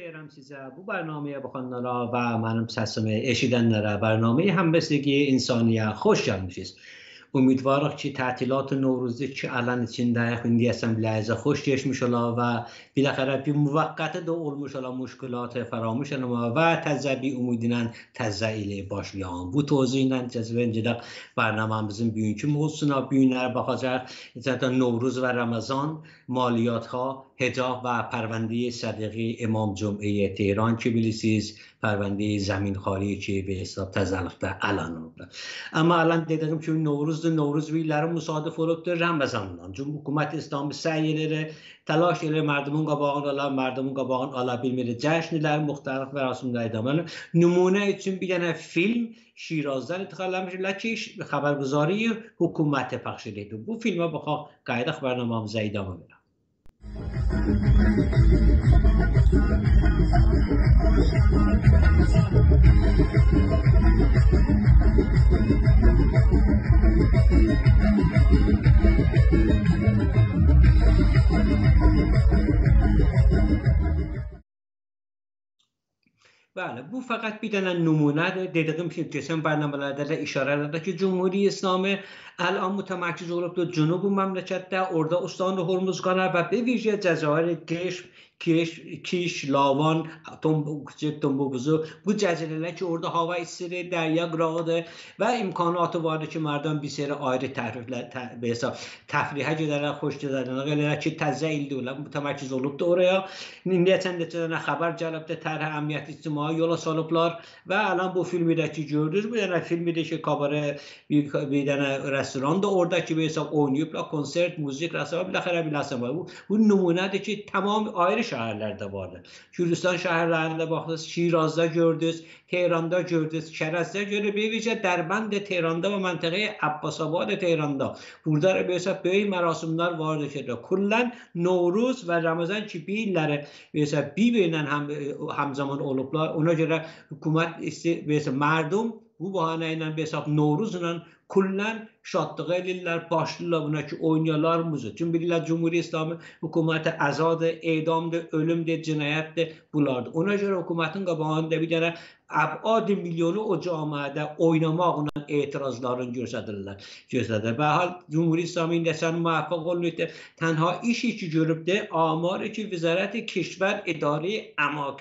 Teşekkürüm size. Bu برنامه بخواننارا و منم سسم اشیدنلere برنامه همبستگی insaniye hoş gelmişiz. Ümidvarıq ki, tətilat Novruzda ki, alan içində yaxın deyəsəm ləhzə xoş keçmiş ola və biləxərə bir müvəqqəti də olmuş ola müşkülatı faramış olma və təzə bir ümidlə təzə ilə başlayan. Bu tozuyla cəzbəncədə برنامemizin bugünkü mövzusuna bugünlərə baxacaq. Zaten Novruz və Ramazan, maliyyatha, hicab və pərvəndəyi Sədəqi İmam Cümeyyə Tehran ki bilirsiniz, pərvəndəyi zəminxari ki به حساب təzəlikdə alan oldu. Amma alan dediyim ki Novruz ویلر مصادف olup da Ramazandan. Çünkü hükümet İslamı səyyələri telaş edir mərdumun qabağını ala bilmir. Cəşnlər müxtəlif mərasimlər idamlı. Nümunə üçün bir dənə film Şirazdan ixtiyar etmişlər ki, xəbərgüzari hökuməti pəxş edir. Bu filmə baxaq, qayıdaq proqramımıza idamə verək. بله bu fakat bir tane numunedir. Dediğim ki geçen برنامه‌larda da işarelerde ki Cumhuriyet İslamı الان متمرکز olup da Cənubi məmləkətdə orada Ustaan Hormuz qanağı və bir vecə Cəzair Kiş, Lavan, Tombubuzu bu cəzirələr ki orada hava istiri, dərya qırağıdır və imkanatı vardır ki mərdən bir seri ayrı təfrihə gedərək, xoş gedərək ki təzə ildə olar, mütəmərkiz olub da oraya. Niyətən də xəbər gəlib də tərhə əmniyyət ictimai yola salıblar və alan bu filmdə ki gördünüz, bu dənə filmdə ki kabare bir dənə restoran da orada ki hesab oynayıblar, konsert, müzik, rəsm, biləxərə biləsən var. Bu nümunədir ki tamam ayrı şəhərlərdə vardır. Kürdistan şəhərlərində baxdınız, Şirazda gördünüz, Tehranda gördünüz, Şərəzdə gördünüz, bir vecə Dərbənd Tehranda və məntəqə Abbasabad Tehranda. Burada hesab böyük mərasimlər vardır ki, kullən Novruz və Ramazan ki bir illəri hesab bir-birinə həmzaman olublar. Ona görə hökumət mərdum bu bahane ilə hesab Novruzla kullən şadlığı elirlər, başlayırlar buna ki oynayarlar müzik. Çünki bilirlər Cumhuriyet İslamı hökuməti əzadır, edamdır, ölümdür, cinayətdir, bunlardır. Ona görə hökumətin qabağında bir dənə əbad milyonu o camiədə oynamaqla etirazlarını göstərirlər. Və hal Cumhuriyet İslamı indəsən müvəffəq olunur. Tənha işi ki görübdür, amarı ki Vizarət Kişvər İdarə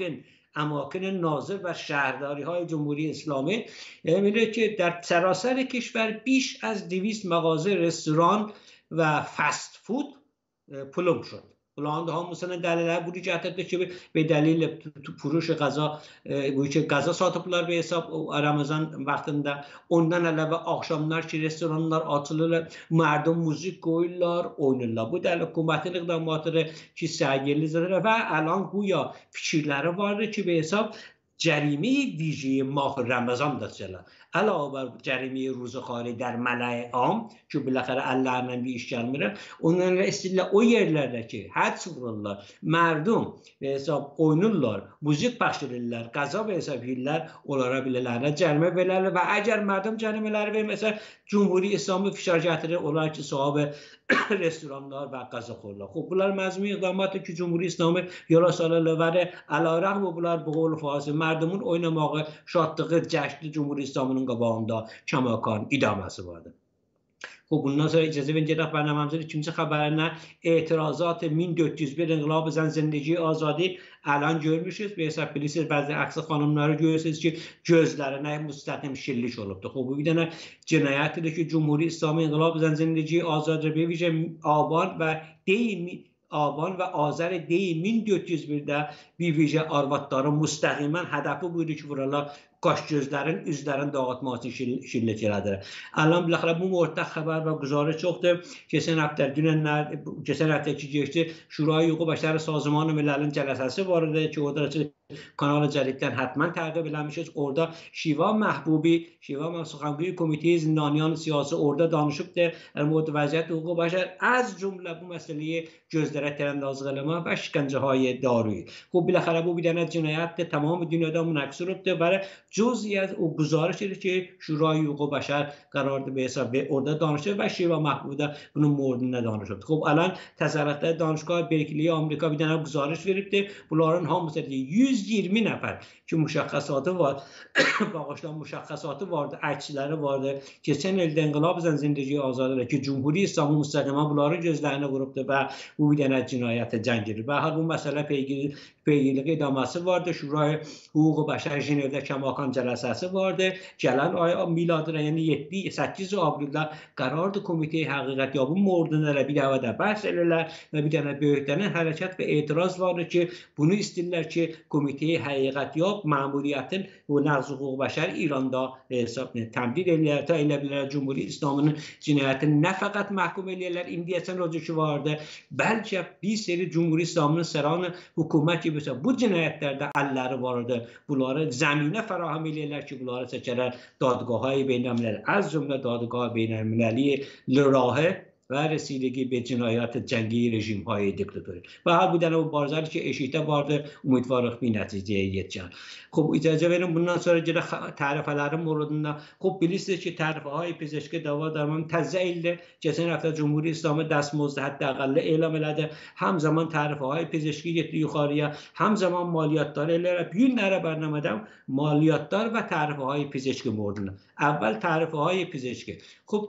اماکن ناظر و شهرداری های جمهوری اسلامی می‌بینید که در سراسر کشور بیش از 200 مغازه رستوران و فست فود پلم شد. Hollanda hamısının dəlilləri bu cəhətdə ki, bir dəlil puruş qəza bu ki qəza satıblar və hesab Ramazan vaxtında ondan əlavə axşamlar ki restoranlar açılır, mərdum müzik qoyurlar, oynayırlar. Bu da hökumətin iqdamatıdır ki, sərgilidir və alan güya fikirləri vardır ki, və hesab جریمه ویژه ماه رمضان داشته علاوه بر جریمه روزخواری در ملأ عام که بالاخره Allah'la bir iş gelmiyor. Onların istila o yerlerde ki had vururlar, merdum ve hesap oynarlar, müzik pəxşedirlər, qaza və hesab edirlər, onlara bilələrlə cərimə verirlər və əgər merdum cərimələri verməsə Cumhuriyet İslamı fişar gətirir, onlar ki sahibi restoranlar və qazaxorlar. Xub bunlar məzmun iqdamatı ki Cumhuriyet İslamı yola salırlar və əlarəğm bunlar bu qol fazı merdumun oynamağı, şadlığı, cəşni Cumhuriyet İslamının qabağında kəmakan idaməsi vardır. خب bundan sonra icazə verin gedək برنامemizin ikinci xəbərinə etirazat 1401 İnqilab Zən Zindagi Azadi alan görmüşüz. Və hesab bilirsiniz bəzi əksi xanımları görürsünüz ki gözlərinə müstəqim şillik olubdur. Xub bu bir dənə cinayətdir ki Cumhuriyet İslamı İnqilab Zən Zindagi Azadi bir vecə Aban və Azər deyi 1401-də bir vecə arvadların müstəqimən hədəfi buydu ki buralar qaş gözlərin, üzlərin dağıtması için şillik elədir. Alan biləxərə bu mordda xəbər və güzarı çoxdur. Keçən həftəki geçdi Şurayı Hüquq Bəşəri Sazmanı Milləlin cələsəsi var idi ki orada kanalı cədiddən hətmən təqib eləmişiz. Orada Şiva Məhbubi, Şiva Məsuxanqoyu Komitəyi Zindanyan Siyasi orada danışıbdır. Murad vəziyyət hüquq bəşər az cümlə bu məsələyi gözlərə tərəndazlıq eləmə və şikəncəهای daruyu. Xub biləxərə bu bir dənə cinayətdir. Tamam dünyada münəqs olubdur və جزئی از او گزارشی که شورای حقوق بشر قرار به حساب ارده دانشجو و شیوا محموده bunun morduna danışıldı. Xo'p, alan təsərrüfatda danışgah Berkeley Amerika bir dənə guzarış veribdi. Bunların hamısı 120 nəfər ki müşəxxəsatı var. Bağışlayan müşəxxəsatı vardı, əksləri vardı. Keçən ildə İnqilab Zindagi Azadlığı ki Cumhuri İslamı müstəqimən bunların gözlərinə vurubdu və bu bir dənə cinayətə cəng edir. Və hər bu məsələ peygirlik idaməsi vardı. Şurayı Hüquq Bəşər Cenevdə Kəmakan cələsəsi vardı. Gələn ay miladına yəni 7-8 avreldə qərardı Komitə Həqiqət bu mordunlara bir dəfə də bəhs edirlər və bir dənə böyüklərin hərəkət və etiraz vardır ki, bunu istəyirlər ki, Komitə Həqiqət məmuriyyətin bu nəqz hüquq bəşər İranda təmdid edirlər, ta elə bilər Cumhuri İslamının cinayətini nə fəqət məhkum edirlər, indiyəsən o ki vardı, bəlkə bir seri Cumhuri İslamının səranı hökumət gibi bu cinayətlərdə əlləri vardı. Bunları zəminə fərahəm edirlər ki, bunları çəkərlər dadgah‌های بین‌المللی از جمله دادگاه بین‌المللی لراهه و رسیدگی به جنایات جنگی رژیم های دیکتاتوری و هر بودن o بارزاری که eşitə vardı umidvarıq bir nəticəyə yetişən. Xo'p, icazə verin bundan sonra gələ tərifələrin mövzusunda. Xo'p, bilirsiniz ki, tərifəهای پزشکی dava darmanı təzə ildə keçən həftə Cumhuri İslamı dəstmozdu həddəqəlli elan elədi. Həm zaman tərifəهای پزشکی getdi yuxarıya, həm zaman maliyyətlər elələr. Günlərə bərnamədə maliyyətlər və tərifəهای پزشکی mövzusunda. Əvvəl tərifəهای پزشکی. Xo'p,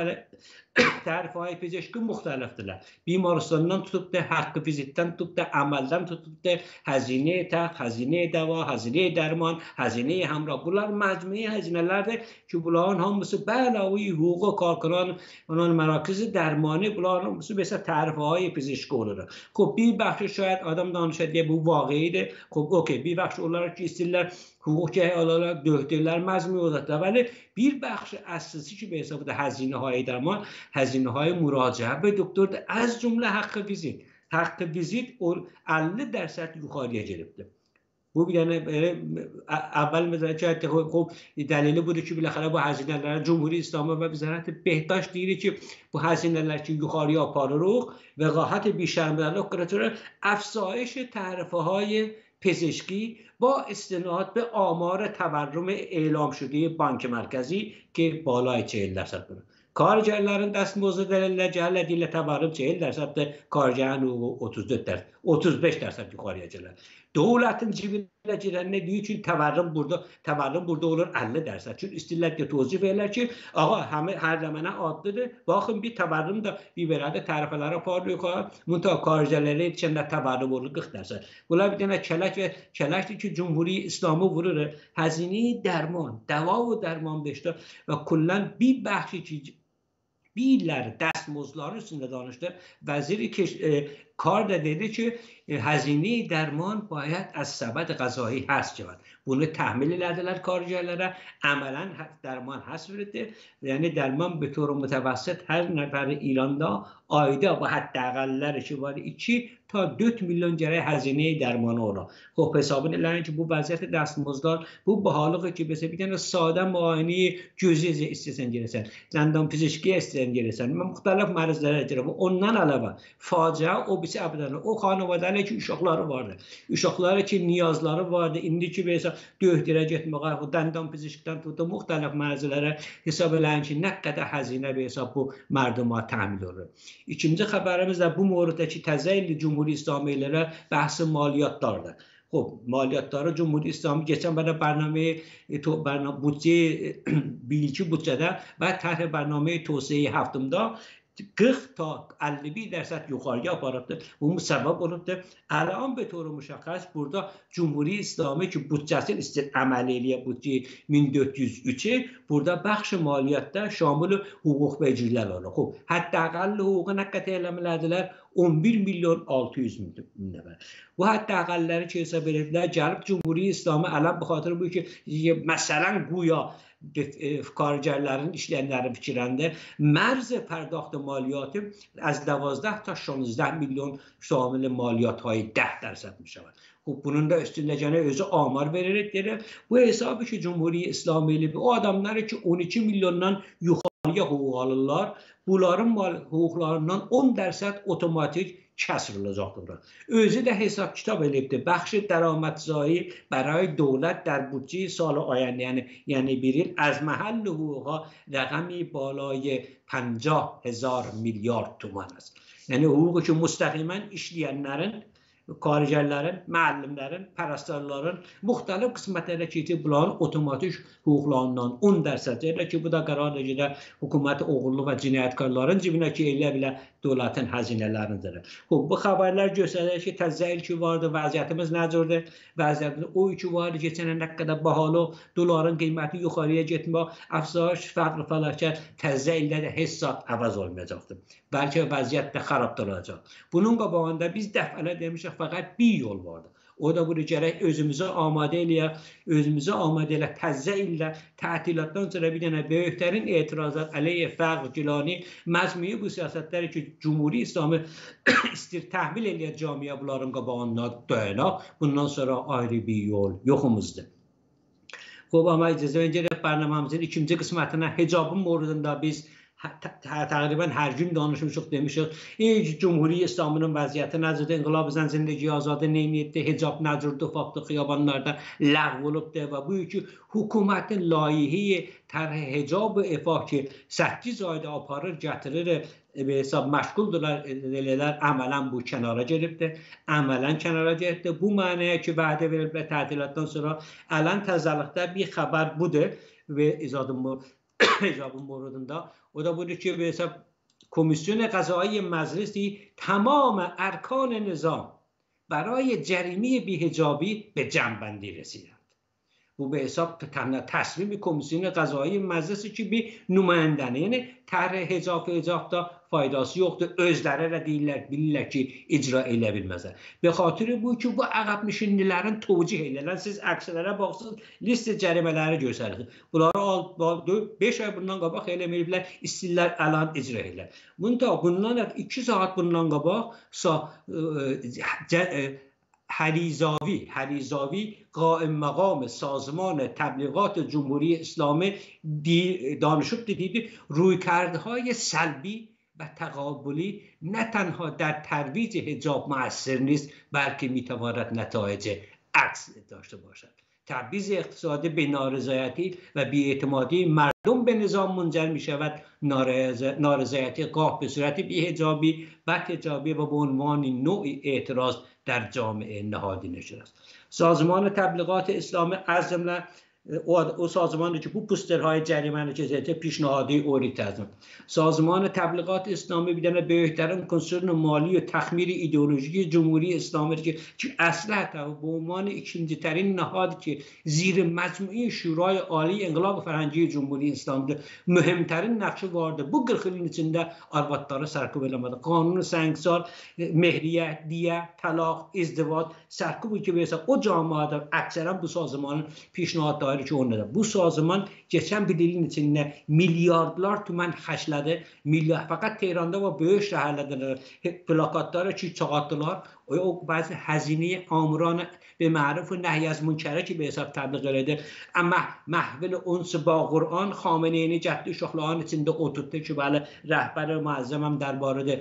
tərifəهای پزشکی müxtəlifdirlər. Bimarstandan tutub da haqqı vizitdən tutub da əməldən tutub da həzinə təx, həzinə dəva, həzinə dərman, həzinə həmrah. Bunlar məcmui həzinələrdir ki, bunların hamısı bəlavi hüquq karkaran, onun mərakizi dərmani, bunların hamısı mesela tərifəهای پزشکی olur. Xo'p, bir bəxşi şayad adam danışır deyə bu vaqiidir. Xo'p, okey, bir bəxşi olaraq ki, istəyirlər hüquqçı olaraq döhdürlər məcmui olaraq. Vəli bir bəxşi əsası ki, به حساب هزینه‌های درمان، هزینه‌های مراجعه به دکتر از جمله حق ویزیت. حق ویزیت 50% yukarıya gelipti. Bu bir yani اول مثلا چه خب دلیلی بوده که بالاخره bu هزینه‌lər Cumhuri İslamı və Vəzarət Behdaş deyir ki, bu هزینه‌lər ki yukarıya aparırıq وقاحت بیشرمدارلıq قرارı افزایش تعرفه‌های پزشکی با استناد به آمار تورم اعلام شده بانک مرکزی که بالای 40% بود. Kargerlerin dəstmozlu dəlillər gəldiyi təvarrüm 40%, kargerin hüququ 34%, 35% yuxarıya gəlir. Dövlətin cibinə girən nə deyir ki, təvarrüm burada olur 50%. Çünki istəyirlər ki, tozif verirlər ki, ağa, hər zəmanə adlıdır. Baxın, bir təvarrüm da bir verədə tərifələrə aparılıyor. Müntəha kargerlərə yetişəndə təvarrüm olur 40%. Bunlar bir dənə kələkdir ki, Cumhuri İslamı vurur. Həzinə dərman, dəva və dərman beşdə və kullən bir bəxşi ki, birlər dəstmozların üstündə danışdı. Vəziri کار دیده که هزینه درمان باید از سبد غذایی حذف شود. bunu تحمیل ندادن کارگرlara عملا درمان حذف شده. یعنی درمان به طور متوسط هر نفر ایراندا ayda bu həddəqəllər ki var 2 ta 4 milyon gərək həzinə dərmanı ola. Xoş hesabını eləyin ki bu vəziyyət dəstmozlar bu bahalığı ki mesela bir dənə sadə müayinə gözü istəsən gəlsən, zəndam fiziki istəsən gəlsən, müxtəlif mərzlərə görə bu ondan əlavə faciə o birisi əbədən o xanavadalar ki uşaqları vardı. Uşaqları ki niyazları vardı. İndi ki mesela döhdürə getməyə bu dəndam fizikdən tutub müxtəlif mərzlərə hesab eləyin ki nə qədər həzinə bir hesab bu mərduma təmin olur. İkinci xəbərimiz də bu mövzuddakı təzəyli Cumhuri İslamilərə bəhs maliyyatlardır. Xoş, maliyyatları Cumhuri İslamı keçən برنامه بودجه بیلکی بودجه و طرح برنامه توسعه هفتمda 40 تا 52% yukarıya aparıbdı. Bu sebep olubdu. Alan به طور مشخص burada Cumhuri İslamı ki bütçəsini istir əməl eləyə bütçə 1403-ü burada bəxş maliyyətdə şamil hüquq vecirlər olur. Xoş, həddəqəll hüququ nə qədər eləmələdilər? 11 milyon 600 min nəfər. Bu həddəqəlləri ki hesab ediblər, gəlib Cumhuri İslamı alan bu xatir bu ki məsələn güya کارگرların işleyenlerin fikirlerinde مرز پرداخت مالیات از 12 تا 16 میلیون شامل مالیات های 10% می شود. خب bunun da üstünləcəni özü amar vererek gelir. Bu hesabı ki Cumhuri İslami o adamları ki 12 milyondan yukarı ya hüquq alırlar, bunların hüquqlarından 10% otomatik kəsrilecektir. Özü də hesab kitab edibdir. Bəxş درآمدزایی برای دولت در بودجه سال آینده یعنی bir yıl از محل حقوقها رقمی بالای 50,000 milyar تومان است. Yəni hüququ ki müstəqimən işləyənlərin, karicərlərin, müəllimlərin, pərəstərlərin müxtəlif qismətlərə bunların otomatik hüquqlarından 10% elə ki, bu da qərar edəcək hökumət oğurluq və cinayətkarların cibinə ki, elə bilə dövlətin xəzinələrindir. Bu xəbərlər göstərir ki, təzə il ki vardı, vəziyyətimiz necədir? Vəziyyətimiz o ki vardı, keçən nə qədər bahalı doların qiyməti yuxarıya getmə, afzayış, fəqr, fəlakət təzə ildə də heç zat əvəz olmayacaqdır. Bəlkə vəziyyət də xarabdır olacaq. Bunun qabağında biz dəfələ demişik, fəqət bir yol vardı. O da bunu gərək özümüzü amadə eləyək, təzə ildə tətilatdan sonra bir dənə böyüklərin etirazat əleyhə fəqr, gilani, məzmuni bu siyasətləri ki, Cumhuri İslamı istir təhvil eləyək camiyə bunların qabağında dayanaq, bundan sonra ayrı bir yol yoxumuzdur. Xob, amma icazə verin gələk bərnamamızın ikinci qismətinə hicabın moridində biz تقریبا هر gün danışmışıq, demişik. Cumhuri İslamının vəziyyəti nəzirdir? İnqilab zəncirindəki azadı neyniyətdir? Hicab nəzirdir? Faktı xiyabanlarda ləğv olubdur və bu ki, hökumətin layihəyi tərh hicab ifah ki, 8 ayda aparır, gətirir, hesab məşğuldurlar, elələr, əmələn bu kənara gelibdir. Əmələn kənara gelibdir. Bu mənəyə ki, vədə verilibdir tətilatdan sonra ələn təzəlikdə bir xəbər budur və icabın moridində. O da budur ki, کمیسیون قضایی مجلسی تمام ارکان نظام برای جریمه بی‌حجابی به جمع‌بندی رسیدند. Bu به حساب تصمیم کمیسیون قضایی məclisi ki bir nümayəndəni, yəni tərh hicabda faydası yoxdur. Özləri də bilirlər ki, icra elə bilməzlər. Be xatirə bu ki, bu əqəbmişinlilərin tövcih edirlər. Siz əksələrə baxsınız, listə cərimələri göstərir. Bunları 5 ay bundan qabaq eləməyiblər, istəyirlər əlan icra edirlər. Bundan 2 saat bundan qabaq حریزاوی قائم مقام سازمان تبلیغات جمهوری اسلامی دانشجو دیدید رویکردهای سلبی و تقابلی نه تنها در ترویج حجاب مؤثر نیست بلکه میتواند نتایج عکس داشته باشد. تبعیض اقتصادی به نارضایتی و بی‌اعتمادی مردم به نظام منجر می شود. نارضایتی گاه به صورت بی‌حجابی، بدحجابی و به عنوان نوعی اعتراض در جامعه نهادینه شده است. سازمان تبلیغات اسلامی از جمله او سازمانی که bu posterهای جریمه که پیشنهادی اوریت است. سازمان تبلیغات اسلامی بیدن بهترین کنسرن مالی و تخمیر ایدئولوژی جمهوری اسلامی که اصلا به عنوان ikinci ترین نهاد که زیر مجموعه شورای عالی انقلاب فرهنگی جمهوری اسلامی مهمترین نقش vardı. Bu 40 yılın içinde arvatları sərkub eləmədi. Qanunu səngsar, mehriyyət, diyə, talaq, izdivac sərkub ki mesela o camiada əksərən bu sazmanın پیشنهادları ki onlarda. Bu sazman geçen bir ilin içinde milyardlar tümen xərclədi. Fakat Tehranda ve böyük şəhərlərdə plakatları ki çağatdılar. O bazı həzinəyə amuran به معروف و نهی از منکره که به حساب تبلیغ edilir. Ama محول اونس با قرآن خامنه‌ای جدی شغلان içinde oturttu ki böyle rehber muazzamım درباره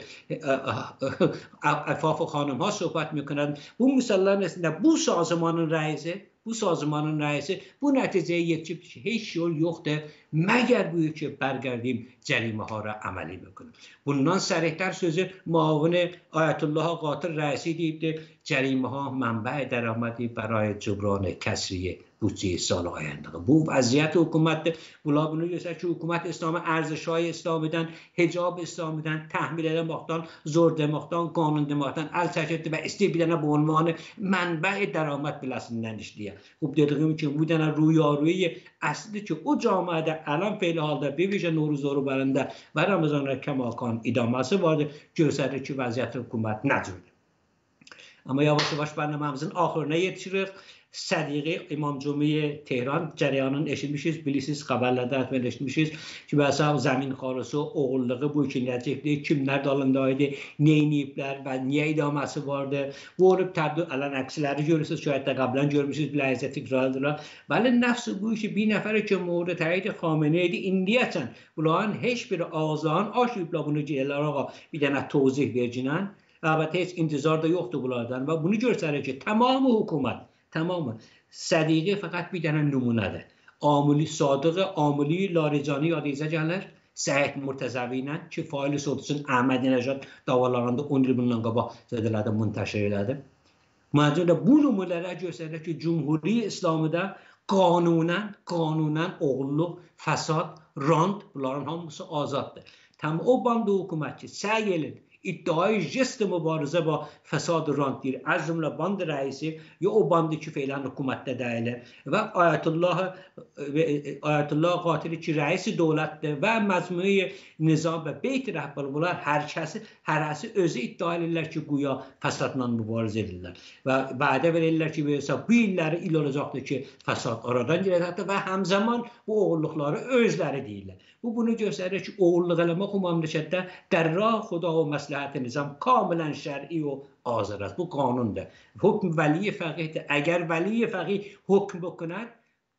عفاف خانم ها صحبت میکنند. Bu misalların içinde bu sazmanın rəisi bu nəticəyə yetişib ki, heç yol yoxdur, məgər bu ki, bərgərdiyim cərimələrə əməli bükünüm. Bundan sərihlər sözü muavin Ayətullah Qatır rəisi deyibdir, cəriməhə mənbə dərəmədi برای جبران کسری بودجه سال آینده. Bu vəziyyət hökumətdir. Bunlar bunu göstərir ki, hökumət İslamı ərziş-های İslamidən, hicab İslamidən, təhmil eləməkdən, zor deməkdən, qanun deməkdən əl çəkirdi və istəyir bir dənə bu ünvanı mənbə dərəmət biləsindən işləyir. Xub dediyim ki, bu dənə rüyaruyi əslidir ki, o camiədə ələn feyli halda bir vicə Novruzları bərində və Ramazan Kəmakan idaməsi vardır. Göstərir ki, vəziyyət hökumət necədir. Ama yavaş yavaş bərnamamızın axırına yetişirik. Sədiqi İmam Cümiye Tehran cərəyanının eşitmişiz, bilirsiniz, xəbərlərdə hətta eşitmişiz ki, bəs zəmin xarısı, oğulluğu bu iki nəcibli, kimlər dalındaydı, neyniyiblər və niyə idaməsi vardı. Bu olub tərdü, ələn əksiləri görürsünüz, şayət də qablən görmüşsünüz, biləyizə tikrardılar. Bəli, nəfsi bu işi bir nəfəri ki, mورد تایید خامنه ای indiyəcən bunların heç bir ağızlarının açmayıblar bunu deyirlər, ağa bir dənə tozih vercinən. Əlbəttə heç intizar da yoxdur bunlardan və bunu göstərir ki, tamamı hökumət, tamamı Sədiqi fəqət bir dənə nümunədir. Amili Sadıqı, Amili Larijani yadınıza gəlir. Səyid Murtəzəvi ilə ki, faili sotusun Əhmədinəcad davalarında 10 il bundan qabaq zədələdi, müntəşir elədi. Məncə bu nümunələr göstərir ki, Cümhuri İslamda qanunən oğulluq, fəsad, rant bunların hamısı azaddır. Tam o bandı hökumətçi səy edin iddiayı jest mübarizə با فساد rant deyir. از جمله باند رئیسی یا o bandı ki فعلا حکومتdə dəyilir və Ayətullah qatili ki rəis dövlətdir və məcmui nizam və beyt rəhbər bunlar hər kəsi özü iddia edirlər ki güya fəsadla mübarizə edirlər və vədə verirlər ki bu illəri il olacaqdır ki fəsad aradan gələcəkdir və həmzəman bu oğulluqları özləri deyirlər. Bu bunu göstərir ki oğulluq eləmək o məmləkətdə dərra xuda və məsləhət nizam kamilən şər'i və azad است. Bu qanundur. Hükm vəli fəqihdir. Əgər vəli fəqih hükm bکند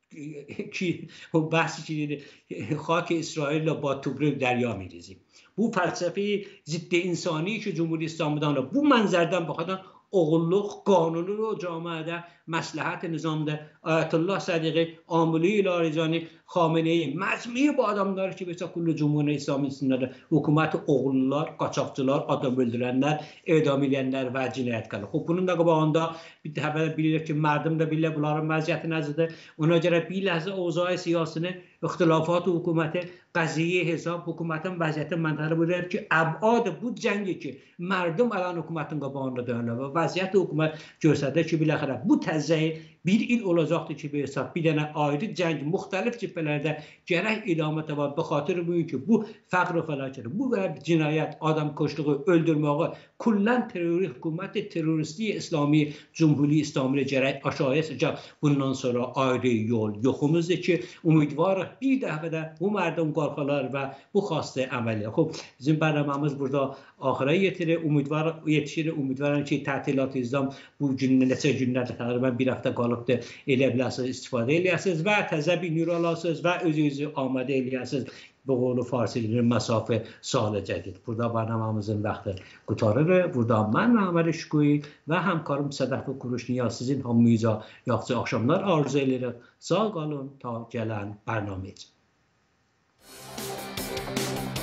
ki o bəhsi ki خاک İsrail ilə با توبرک دریا میریزیم. Bu fəlsəfi ضد insani ki Cümhuri İslamdan bu mənzərdən baxadan oğulluq qanunu رو camiədə məsləhət nizamda Ayətullah Sədiqi, Amili Larijani, Xameneyi, məcmui bu adamlar ki mesela kullu Cumhuriyet İslami İslamda hökuməti oğullular, qaçaqçılar, adam öldürənlər, edam edənlər və cinayətkarlar. Xub bunun da qabağında bir dəfə bilir ki mərdum da bilir bunların vəziyyəti nəzədir. Ona görə bir ləhzə ovzai siyasını اختلافات حکومت قضیه حساب حکومتın vəziyyəti məntiqəli buyurur ki əbad bu cəngi ki mərdum alan hökumətin qabağında dayanır və vəziyyət hökumət göstərir ki biləxərə bu təzəyi bir il olacaqdır ki bir hesab bir dənə ayrı cəng müxtəlif cibhələrdə gərək idamətə var. Be xatir bu ki bu fəqr və fəlakət, bu və cinayət, adam koşluğu, öldürməyi kullən teröristi İslami Cümhuri İslami gərək aşağıya sıcaq bundan sonra ayrı yol yoxumuzdur ki umidvarıq bir dəfə də bu mərdum qorxalar və bu xastə əməliyyat. Xub bizim bərnaməmiz burada axıra yetişir. Umidvaram ki tətilat İslam bu gün neçə günlərdə təqribən bir həftə qalıbdır. Elə biləsiniz, istifadə eləyəsiniz və təzə bir nür alasınız və özünüzü amadə eləyəsiniz. Bu qolu farsilərin məsafə sağlayacaqdır. Burada bərnaməmizin vaxtı qurtarır. Burada mən Məhəmməd Şükuyi və həmkarım Sədəf Kuruşniya sizin hamınıza yaxşı axşamlar arzu edirik. Sağ qalın ta gələn bərnaməyə.